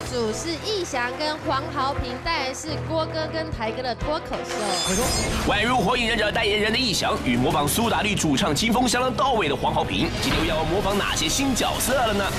组是逸翔跟黄豪平，带来是郭哥跟台哥的脱口秀。 宛如火影忍者代言人的逸翔与模仿苏打绿主唱清风相当到位的黄豪平，今天又要模仿哪些新角色了呢？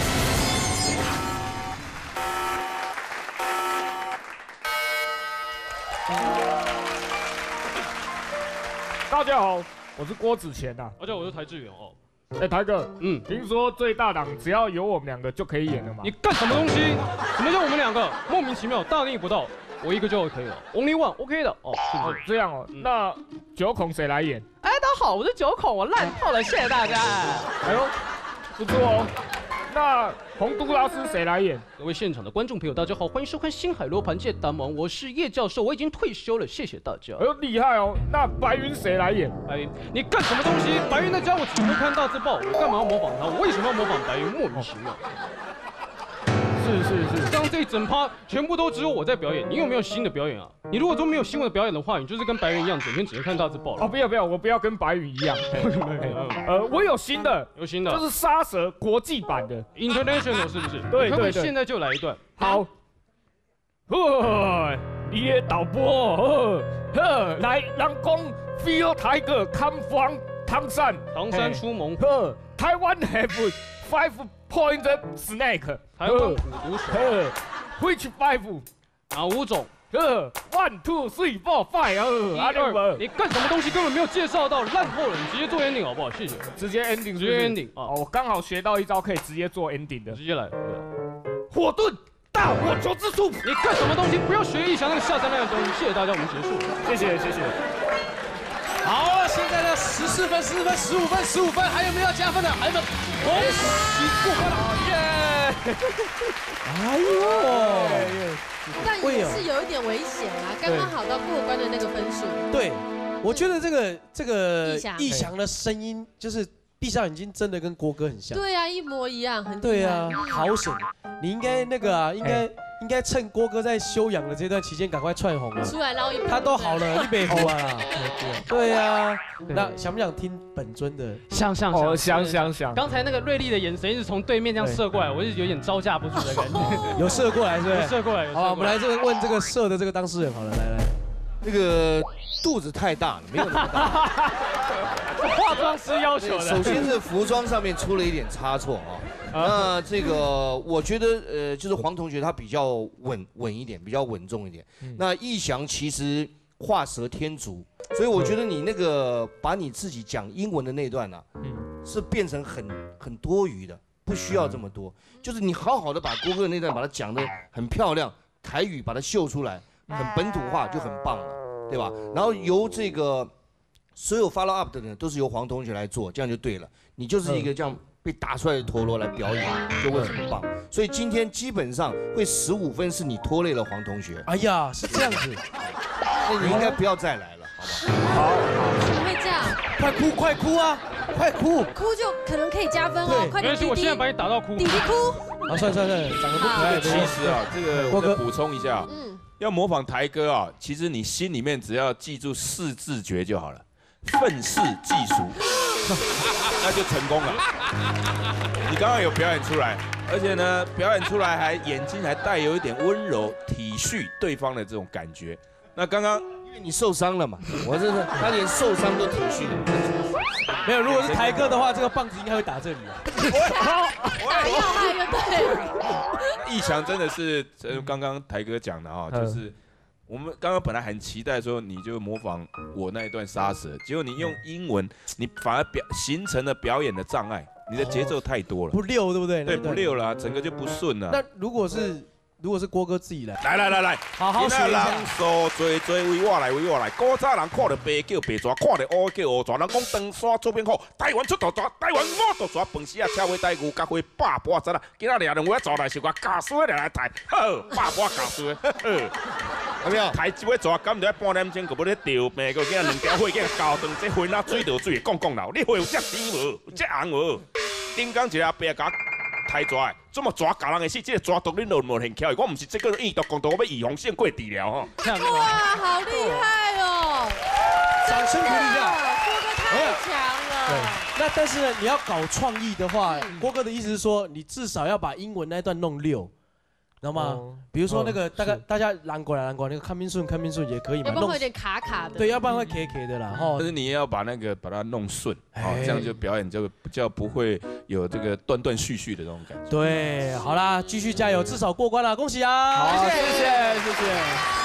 大家好，我是郭子乾呐。 而且我是台志远哦。 哎，台哥，听说最大档只要有我们两个就可以演了嘛？ 你干什么东西？什么叫我们两个？莫名其妙，大逆不道。我一个就可以了 ，Only One，OK 的哦，是不是？ 这样哦，那九孔谁来演？ 哎，大家好，我是九孔，我烂透了，谢谢大家。 哎呦，不错哦。那洪都拉斯谁来演？ 各位现场的观众朋友，大家好，欢迎收看《星海罗盘界大王》，我是叶教授，我已经退休了，谢谢大家。 哎呦，厉害哦！那白云谁来演？ 白云，你干什么东西？白云那家伙只会看大字报，我干嘛要模仿他？我为什么要模仿白云？莫名其妙。是，刚刚这一整趴全部都只有我在表演，你有没有新的表演啊？你如果都没有新的表演的话，你就是跟白云一样，整天只能看大字报了。 哦，不要，我不要跟白云一样。我有新的，就是杀蛇国际版的 International 是不是？ 对， 现在就来一段。 好。你的导播，来，人讲 Feel Tiger come from 唐山出蒙。 台湾 have 5-point snake。 台湾五毒蛇。 Which 5？ 哪5种 ？1, 2, 3, 4, 5。 你干什么东西根本没有介绍到，烂透了！你直接做 ending 好不好？谢谢。 直接 ending 啊！我刚好学到一招可以直接做 ending 的， 直接来。 火遁大火球之术。 你干什么东西？不要学逸翔那个下山那个东西。谢谢大家，我们结束了。 谢谢。 好了，现在呢14分、14分、15分，还有没有要加分的？孩子们，恭喜过关了！耶！哎呦， 但也是有一点危险啦，刚刚好到过关的那个分数。 对，我觉得这个逸翔的声音，就是闭上眼睛，真的跟郭哥很像。 对啊，一模一样，很对啊，好险！你应该那个啊，应该趁郭哥在休养的这段期间赶快窜红啊！ 出来捞一波。 他都好了，你别哭啊！对啊，那想不想听本尊的？ 想。 刚才那个锐利的眼神一直从对面这样射过来，我就有点招架不住的感觉。 有射过来是不是？ 有射过来。 好，我们来问这个射的这个当事人好了，来。 那个肚子太大了，没有那么大。 化妆师要求的。 首先是服装上面出了一点差错啊。那这个我觉得就是黄同学他比较稳一点，比较稳重一点。那逸翔其实画蛇添足，所以我觉得你那个把你自己讲英文的那段啊，是变成很多余的，不需要这么多。就是你好好的把郭哥那段把它讲得很漂亮，台语把它秀出来，很本土化就很棒了，对吧？然后由这个所有 follow up 的人都是由黄同学来做，这样就对了。你就是一个这样被打出来的陀螺来表演，就会很棒。所以今天基本上会15分是你拖累了黄同学。 哎呀，是这样子， 那你应该不要再来了，好不好？ 怎么会这样？ 快哭啊！快哭！ 哭就可能可以加分哦，快点！ 没关系，我现在把你打到哭。 弟弟哭。 好，算，长得不可爱。 其实啊，这个我再补充一下，要模仿台哥啊，其实你心里面只要记住4字诀就好了，愤世嫉俗，那就成功了。你刚刚有表演出来，而且呢，表演出来还眼睛还带有一点温柔、体恤对方的这种感觉。那刚刚因为你受伤了嘛，我真的他连受伤都体恤的。 没有，如果是台哥的话，这个棒子应该会打这里啊。 打要害就对了。 逸翔真的是，刚刚台哥讲的啊，就是我们刚刚本来很期待说你就模仿我那一段杀蛇，结果你用英文，你反而形成了表演的障碍，你的节奏太多了， 不溜，对不对？ 对，不溜了，整个就不顺了。 那如果是郭哥自己来， 来， 好好学一下。 人数多为我来，古早人看到白叫白蛇，看到乌叫乌蛇。人讲长山做兵好，台湾出大蛇，台湾五大蛇，饭时啊车尾带牛甲花8波仔啦。今仔日两位走来是我家属来抬，好8波家属，有没有？抬一尾蛇，敢唔得半点钟就要咧钓命，个今2条火给交断，这火哪水到水，讲老，你火有遮甜无？有遮红无？顶工一个阿伯甲抬蛇的，怎么蛇咬人的死？这个蛇毒你都无很巧，我唔是这个验毒公道，我要预防胜过治疗吼。 哇，好厉害哦！ 掌声鼓励一下， 郭哥太强了。 对，那但是呢，你要搞创意的话，郭哥的意思是说，你至少要把英文那段弄溜。 知道吗？比如说那个大家拦过来，那个看命顺也可以嘛。 要不然会有点卡卡的。 对，要不然会 K 的啦。哈， 但是你也要把它弄顺，好，这样就表演就比较不会有这个断断续续的这种感觉。 对，好啦，继续加油，至少过关了，恭喜啊！ 好，谢谢。